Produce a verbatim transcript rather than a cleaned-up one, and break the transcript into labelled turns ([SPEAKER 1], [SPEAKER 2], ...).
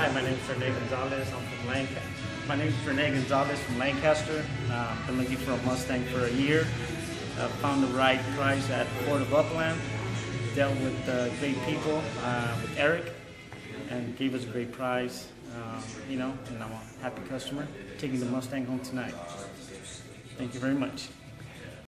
[SPEAKER 1] Hi, my name is Rene Gonzalez. I'm from Lancaster. My name is Rene Gonzalez from Lancaster. Uh, been looking for a Mustang for a year. Uh, found the right price at Ford of Upland. Dealt with uh, great people, uh, with Eric, and gave us a great price. Uh, you know, and I'm a happy customer. Taking the Mustang home tonight. Thank you very much.